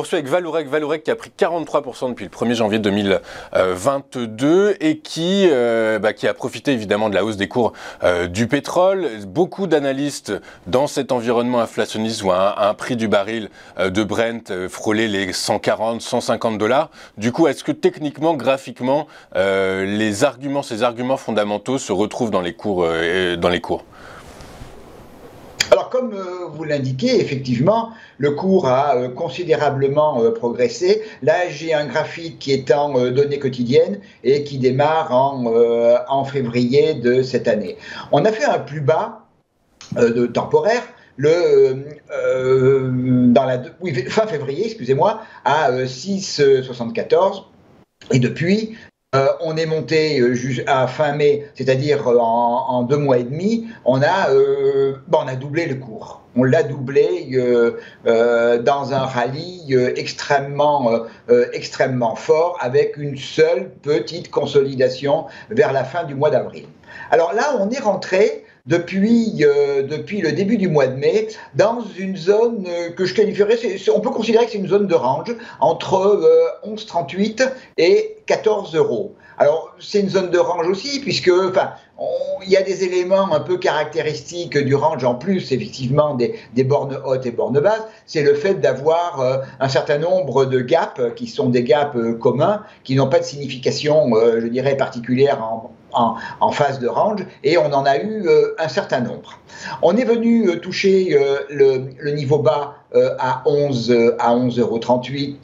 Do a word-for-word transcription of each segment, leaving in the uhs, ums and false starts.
poursuit avec Vallourec. Vallourec qui a pris quarante-trois pour cent depuis le premier janvier deux mille vingt-deux et qui, euh, bah, qui a profité évidemment de la hausse des cours euh, du pétrole. Beaucoup d'analystes dans cet environnement inflationniste voient un, un prix du baril euh, de Brent euh, frôler les cent quarante, cent cinquante dollars. Du coup, est-ce que techniquement, graphiquement, euh, les arguments, ces arguments fondamentaux se retrouvent dans les cours, euh, dans les cours ? Alors, comme euh, vous l'indiquez, effectivement, le cours a euh, considérablement euh, progressé. Là, j'ai un graphique qui est en euh, données quotidiennes et qui démarre en, euh, en février de cette année. On a fait un plus bas euh, de temporaire le, euh, dans la, oui, fin février, excusez-moi, à euh, six virgule soixante-quatorze. Et depuis, Euh, on est monté euh, à fin mai, c'est-à-dire euh, en, en deux mois et demi, on a, euh, bon, on a doublé le cours. On l'a doublé euh, euh, dans un rallye euh, extrêmement, euh, extrêmement fort, avec une seule petite consolidation vers la fin du mois d'avril. Alors là, on est rentré depuis, euh, depuis le début du mois de mai dans une zone euh, que je qualifierais, c'est, on peut considérer que c'est une zone de range entre euh, onze virgule trente-huit et quatorze euros. Alors c'est une zone de range aussi puisque enfin, il y a des éléments un peu caractéristiques du range en plus effectivement des, des bornes hautes et bornes basses, c'est le fait d'avoir euh, un certain nombre de gaps qui sont des gaps euh, communs, qui n'ont pas de signification euh, je dirais particulière en En, en phase de range, et on en a eu euh, un certain nombre. On est venu euh, toucher euh, le, le niveau bas euh, à onze euros trente-huit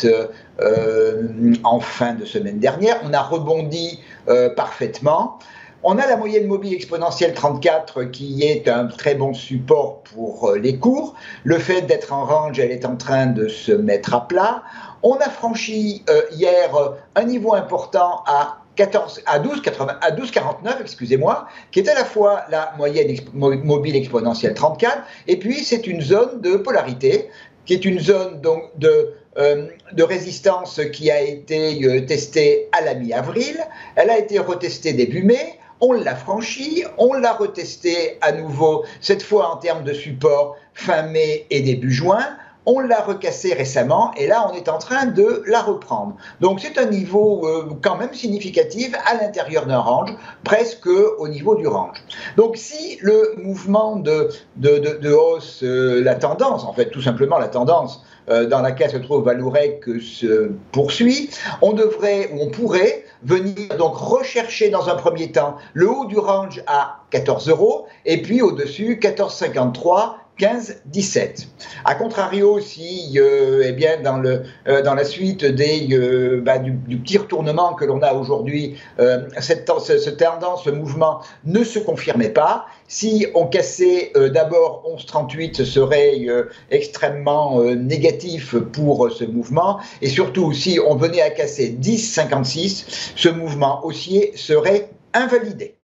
euh, en fin de semaine dernière. On a rebondi euh, parfaitement. On a la moyenne mobile exponentielle trente-quatre qui est un très bon support pour euh, les cours. Le fait d'être en range, elle est en train de se mettre à plat. On a franchi euh, hier un niveau important à quatorze, à douze virgule quarante-neuf, excusez-moi, qui est à la fois la moyenne exp mobile exponentielle trente-quatre, et puis c'est une zone de polarité, qui est une zone donc de, euh, de résistance qui a été euh, testée à la mi-avril, elle a été retestée début mai, on l'a franchie, on l'a retestée à nouveau, cette fois en termes de support fin mai et début juin. On l'a recassé récemment et là on est en train de la reprendre. Donc c'est un niveau euh, quand même significatif à l'intérieur d'un range, presque au niveau du range. Donc si le mouvement de, de, de, de hausse, euh, la tendance, en fait tout simplement la tendance euh, dans laquelle se trouve Vallourec se poursuit, on devrait ou on pourrait venir donc rechercher dans un premier temps le haut du range à quatorze euros et puis au-dessus quatorze virgule cinquante-trois, quinze virgule dix-sept. A contrario, si euh, eh bien, dans, le, euh, dans la suite des, euh, bah, du, du petit retournement que l'on a aujourd'hui, euh, cette, cette tendance, ce mouvement ne se confirmait pas, si on cassait euh, d'abord onze virgule trente-huit, ce serait euh, extrêmement euh, négatif pour euh, ce mouvement, et surtout si on venait à casser dix virgule cinquante-six, ce mouvement haussier serait invalidé.